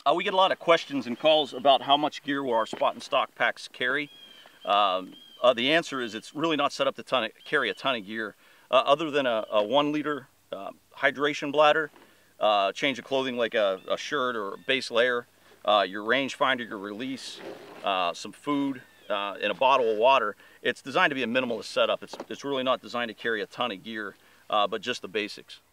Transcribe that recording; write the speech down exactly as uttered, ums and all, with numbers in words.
Uh, we get a lot of questions and calls about how much gear will our SpotnStalk packs carry. Um, uh, the answer is it's really not set up to ton of, carry a ton of gear. Uh, other than a, a one liter uh, hydration bladder, uh, change of clothing like a, a shirt or a base layer, uh, your rangefinder, your release, uh, some food, uh, and a bottle of water. It's designed to be a minimalist setup. It's, it's really not designed to carry a ton of gear, uh, but just the basics.